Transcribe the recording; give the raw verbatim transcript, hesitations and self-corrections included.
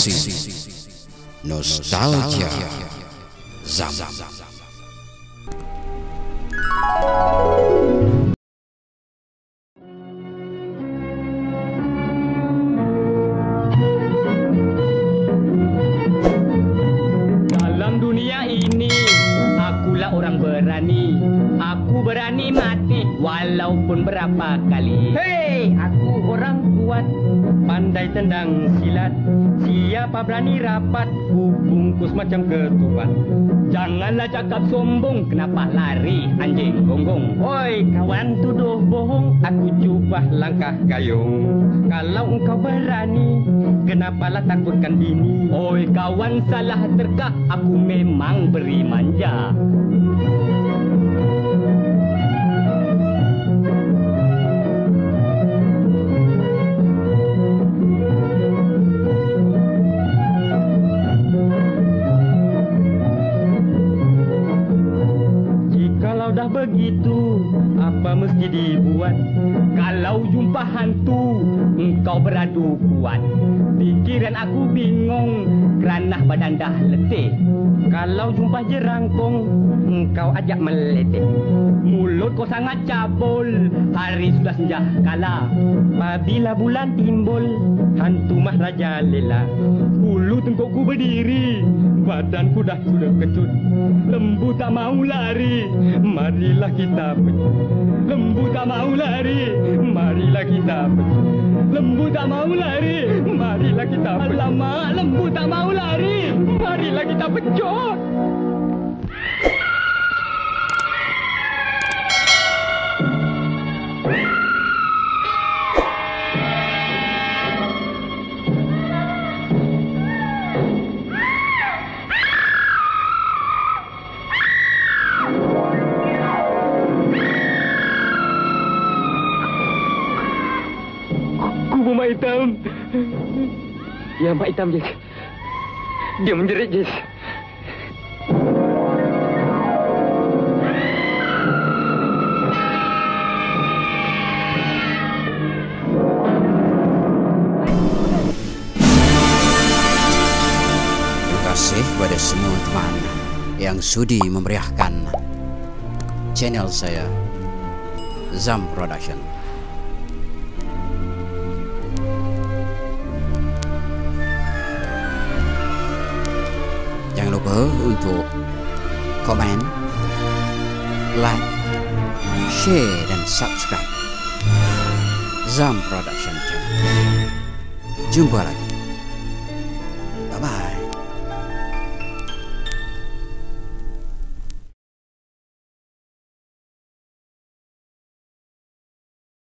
Emosi Nostalgia Zam. Dalam dunia ini akulah orang berani. Aku berani mati walaupun berapa kali. Hei, aku orang kuat, pandai tendang silat. Siapa berani rapat, ku bungkus macam ketupat. Janganlah cakap sombong, kenapa lari anjing gonggong. Oi, kawan tuduh bohong, aku cuba langkah gayung. Kalau engkau berani, kenapalah takutkan bini. Oi, kawan salah terkah, aku memang beri manja. Dah begitu, apa mesti dibuat? Kalau jumpa hantu, engkau beradu kuat. Pikiran aku bingung, kerana badan dah letih. Kalau jumpa jerangkong, engkau ajak meletih. Mulut kau sangat cabul, hari sudah senja kala. Apabila bulan timbul, hantu mahraja lela. Bulu tengkukku berdiri, badanku dah sudah kecut. Lembu tak mau lari, marilah kita pecut. Lembu tak mau lari, marilah kita pecut. Lembu tak mau lari, marilah kita pecut. Alamak, lembu tak mau lari, marilah kita pecut. Mak Hitam. Ya, Mak Hitam, Jess. Dia menjerit, Jess. Terima kasih kepada semua teman yang sudi memeriahkan channel saya, Zam Production. Jangan lupa untuk komen, like, share dan subscribe Zam Production channel. Jumpa lagi. Bye bye.